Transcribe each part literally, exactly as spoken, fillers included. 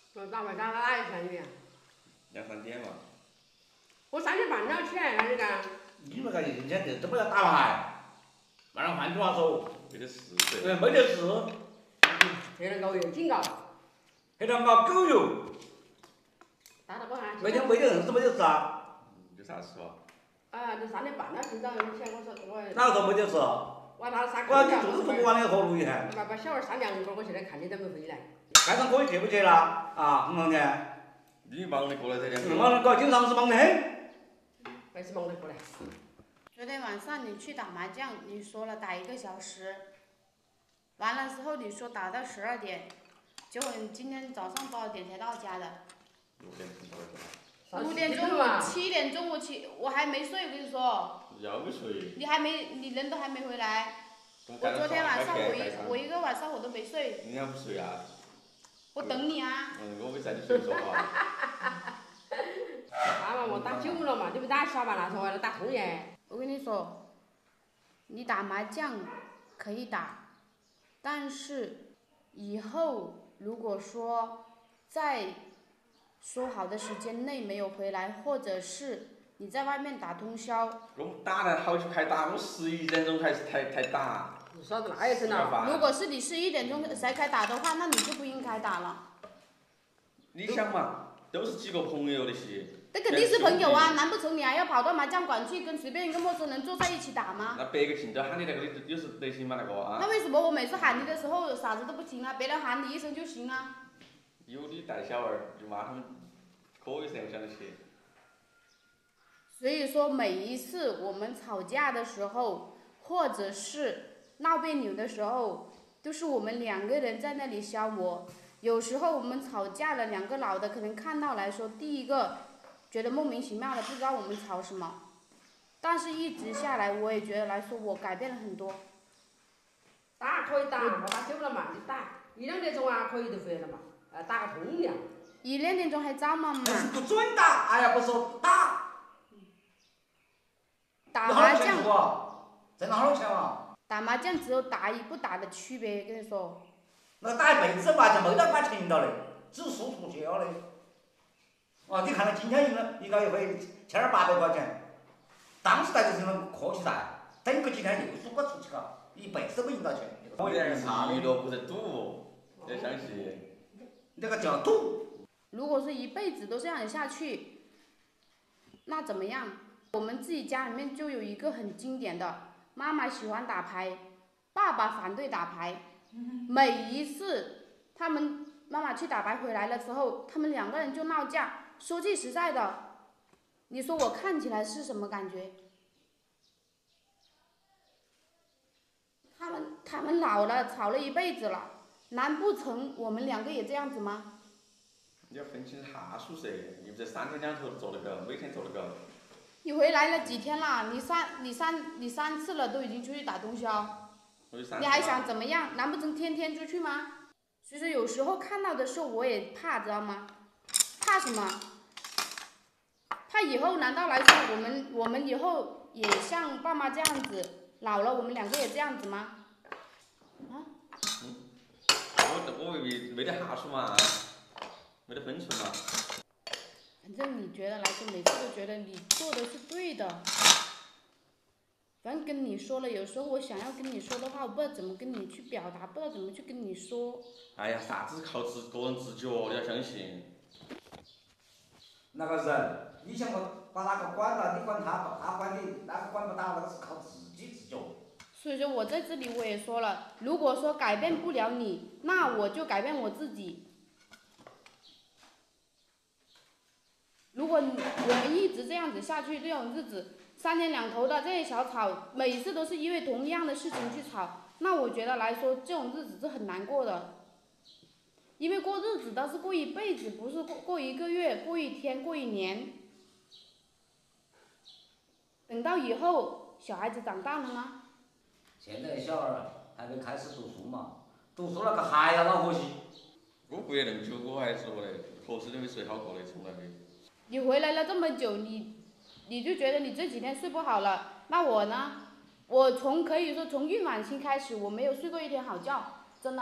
我打牌打到哪一天去？ 两三点嘛。 我三点半了起来，那你干？ 你们个一天这这不要打牌，马上换句话说， 没得事噻。 对，没得事。 黑人狗又警告。 黑他妈狗肉。 打到我还。 每天没得硬是没得事啊。 有啥事啊？ 啊，都三点半了，今早起来我说我。 哪个说没得事？ 我打了三我要你做都做不完的活路一下。 把把小孩三两会儿，我现在看你都没回来。 街上可以去不去了？啊，红红的。 你忙得过来这两是忙得过，经常是忙得很。 还是忙得过来。 昨天晚上你去打麻将，你说了打一个小时，完了之后你说打到十二点，结果你今天早上多少点才到家的？ 六点钟到家。 五点钟我七点钟我起，我还没睡，我跟你说。 要没睡。 你还没，你人都还没回来。我昨天晚上我一我一个晚上我都没睡。 你还不睡啊？ 我等你啊。 嗯，我没在你睡说话。 打嘛，我打久了嘛，你不打下班那时候还能打通夜。 我跟你说，你打麻将可以打，但是以后如果说在说好的时间内没有回来，或者是你在外面打通宵。 我打得好久开打，我十一点钟开始才才打。 你耍子那也成了。 如果是你十一点钟才开打的话，那你就不应该打了。 你想嘛，都是几个朋友那些。 这肯定是朋友啊，难不成你还要跑到麻将馆去跟随便一个陌生人坐在一起打吗？ 那别个听着喊你那个，你有时得行吗？那个啊？ 那为什么我每次喊你的时候啥子都不听啊？别人喊你一声就行啊？ 有你带小孩，就骂他们可以噻，我想得起。 所以说，每一次我们吵架的时候，或者是闹别扭的时候，都是我们两个人在那里消磨。有时候我们吵架了，两个老的可能看到来说，第一个觉得莫名其妙的，不知道我们吵什么。但是一直下来，我也觉得来说，我改变了很多。 打可以打，我打久了嘛，你打一两点钟啊，可以就回来了嘛，呃，打个通宵。 一两点钟还早嘛嘛。 不准打，哎呀，不说打。 打麻将。 挣了好多钱嘛？ 打麻将只有打与不打的区别，跟你说。 那打一辈子麻将没得把钱赢到的，只输出去了的。哦，你看他今天赢了，赢了一回千二八百块钱，当时在就是那客气噻，等个几天又输个出去了，一辈子都没赢到钱。 我这是娱乐，不是赌，要相信。 那个叫赌。 如果是一辈子都这样下去，那怎么样？我们自己家里面就有一个很经典的，妈妈喜欢打牌，爸爸反对打牌。每一次他们妈妈去打牌回来了之后，他们两个人就闹架。说句实在的，你说我看起来是什么感觉？他们他们老了，吵了一辈子了，难不成我们两个也这样子吗？ 你要分清下数噻，你不是三天两头做那个，每天做那个。 你回来了几天了？你三你三你三次了，都已经出去打通宵。你还想怎么样？难不成天天出去吗？所以说有时候看到的时候我也怕，知道吗？怕什么？怕以后难道来说我们我们以后也像爸妈这样子，老了我们两个也这样子吗？啊？ 嗯。我我没没得下数嘛，没得分寸嘛。 反正你觉得来说，每次都觉得你做的是对的。反正跟你说了，有时候我想要跟你说的话，我不知道怎么跟你去表达，不知道怎么去跟你说。 哎呀，啥子靠自个人自觉，你要相信。 那个人，你想把哪个管了，你管他，他管你，哪个管不到，那个是靠自己自觉。 所以说我在这里我也说了，如果说改变不了你，那我就改变我自己。如果我们一直这样子下去，这种日子。三天两头的这些小吵，每次都是因为同样的事情去吵，那我觉得来说，这种日子是很难过的。因为过日子都是过一辈子，不是过过一个月、过一天、过一年。等到以后小孩子长大了呢？ 现在小孩还没开始读书嘛，读书那个还要恼火些。 我不也那么久，我还说嘞，瞌睡都没睡好过的，从来没。 你回来了这么久，你。你就觉得你这几天睡不好了，那我呢？我从可以说从孕晚期开始，我没有睡过一天好觉，真的。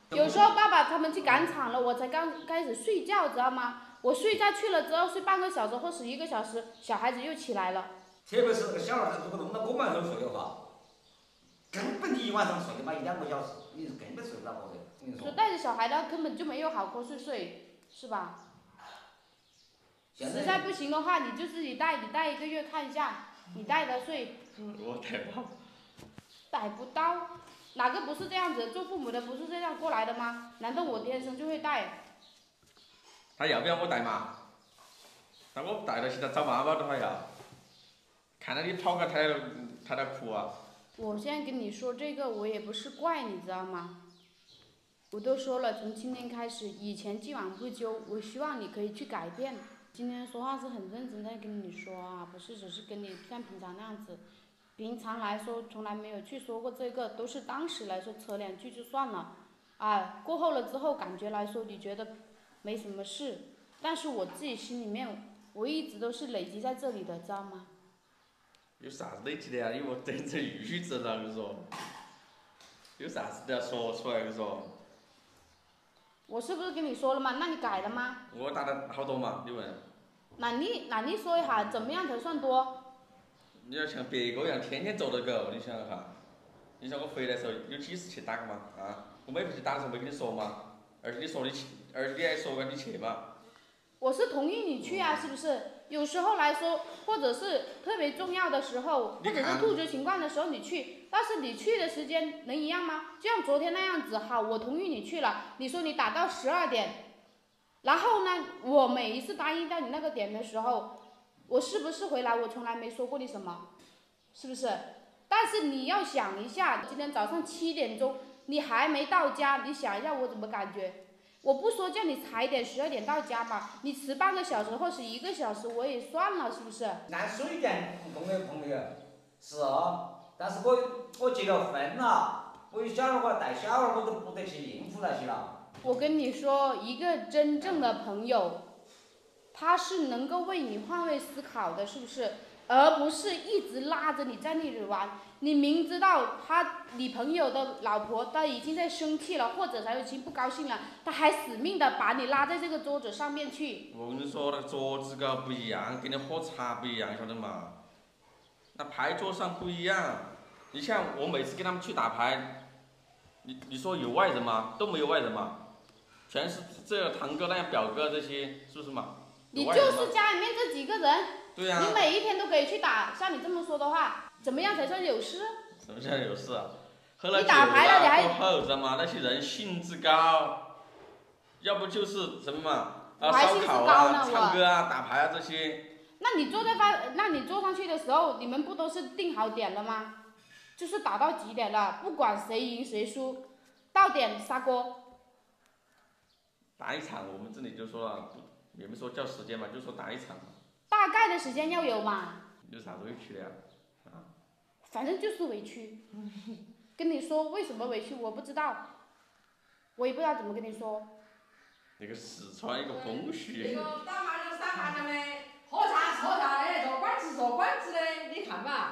有时候爸爸他们去赶场了，我才刚开始睡觉，知道吗？我睡觉去了之后睡半个小时或是一个小时，小孩子又起来了。 特别是那个小孩子，如果弄到我们那头睡的话，根本你一晚上睡嘛一两个小时，你是根本睡不着觉的。我跟你说。 说带着小孩的根本就没有好瞌睡睡，是吧？实在不行的话，你就自己带，你带一个月看一下，你带他睡。 我带不到。 带不到，哪个不是这样子？做父母的不是这样过来的吗？难道我天生就会带？ 他要不要我带嘛？那我带了，现在找妈妈都还要。看到你跑个抬抬到哭啊！ 我现在跟你说这个，我也不是怪你，知道吗？我都说了，从今天开始，以前既往不咎，我希望你可以去改变。今天说话是很认真在跟你说啊，不是只是跟你像平常那样子。平常来说从来没有去说过这个，都是当时来说扯两句就算了。啊，过后了之后感觉来说你觉得没什么事，但是我自己心里面我一直都是累积在这里的，知道吗？ 有啥子累积的呀？你莫等着宇宙了，我跟你说。有啥子都要说出来，我跟你说。 我是不是跟你说了嘛？那你改了吗？ 我打了好多嘛，你问。 那你那你说一下，怎么样才算多？ 你要像别个一样天天做这个，你想想看。你像我回来的时候有几次去打嘛？啊，我每回去打的时候没跟你说嘛？而且你说你去，而且你还说过你去嘛？ 我是同意你去啊，是不是？有时候来说，或者是特别重要的时候，或者是突出情况的时候你去，但是你去的时间能一样吗？就像昨天那样子，好，我同意你去了，你说你打到十二点，然后呢，我每一次答应到你那个点的时候，我是不是回来我从来没说过你什么，是不是？但是你要想一下，今天早上七点钟你还没到家，你想一下我怎么感觉？我不说叫你踩点十二点到家嘛，你迟半个小时或是一个小时我也算了，是不是？ 按水电工的朋友是哦，但是我我结了婚了，我有小孩，我要带小孩，我都不得去应付那些了。 我跟你说，一个真正的朋友，他是能够为你换位思考的，是不是？而不是一直拉着你在那里玩。你明知道他你朋友的老婆他已经在生气了，或者他已经不高兴了，他还死命的把你拉在这个桌子上面去。 我跟你说，那个桌子个不一样，跟你喝茶不一样，晓得嘛？那牌桌上不一样。你像我每次跟他们去打牌，你你说有外人吗？都没有外人嘛，全是这个堂哥那样表哥这些，是不是嘛？ 你就是家里面这几个人。 对呀、啊。 你每一天都可以去打，像你这么说的话。怎么样才算有事？ 什么叫有事啊？喝了酒了过后，知道吗？那些人兴致高，要不就是什么嘛，啊烧烤啊、唱歌啊、打牌啊这些。 那你坐在发，那你坐上去的时候，你们不都是定好点了吗？就是打到几点了，不管谁赢谁输，到点杀锅。 打一场，我们这里就说了，也没说叫时间嘛，就说打一场嘛。 大概的时间要有嘛。 有啥委屈的呀？ 反正就是委屈，跟你说为什么委屈我不知道，我也不知道怎么跟你说。 那个四川一个风俗。 那个打麻将是打麻将的，喝茶是喝茶的，做馆子是做馆子的，你看嘛，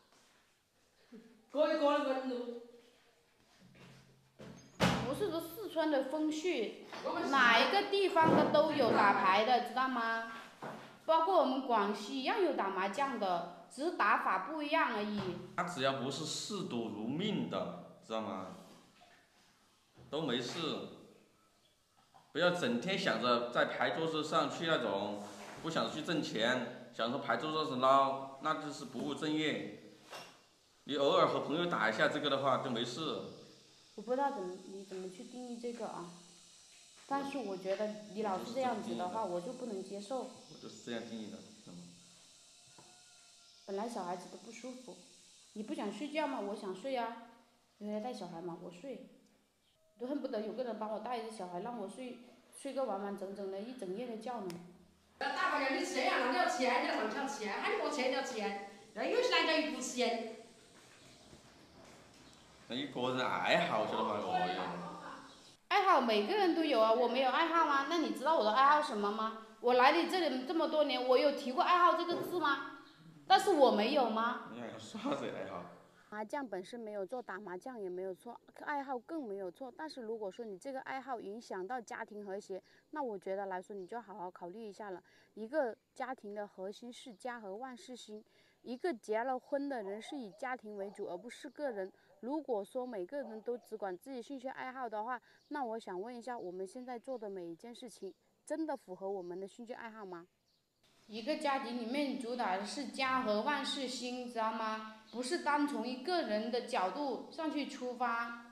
各有各的门路。 不是说四川的风俗，哪一个地方的都有打牌的，知道吗？包括我们广西一样有打麻将的。只是打法不一样而已。 他只要不是嗜赌如命的，知道吗？都没事。不要整天想着在牌桌子上去那种，不想去挣钱，想着牌桌子上捞，那就是不务正业。你偶尔和朋友打一下这个的话就没事。 我不知道怎么你怎么去定义这个啊？但是我觉得你老是这样子的话，我就不能接受。 我就是这样定义的。 本来小孩子都不舒服，你不想睡觉吗？我想睡啊，你回来带小孩嘛，我睡，都恨不得有个人帮我带着小孩，让我睡，睡个完完整整的一整夜的觉呢。 打麻将你这样了，你要钱，你要上抢钱，喊你给我钱你要钱，那有些人家又不吃烟。 那你个人爱好晓得吗？哦哟。 爱好每个人都有啊，我没有爱好吗？那你知道我的爱好什么吗？我来你这里这么多年，我有提过爱好这个字吗？但是我没有吗？ 你还有啥子爱好？ 麻将本身没有错，打麻将也没有错，爱好更没有错。但是如果说你这个爱好影响到家庭和谐，那我觉得来说你就好好考虑一下了。一个家庭的核心是家和万事兴，一个结了婚的人是以家庭为主，而不是个人。如果说每个人都只管自己兴趣爱好的话，那我想问一下，我们现在做的每一件事情，真的符合我们的兴趣爱好吗？一个家庭里面主打的是家和万事兴，知道吗？不是单从一个人的角度上去出发。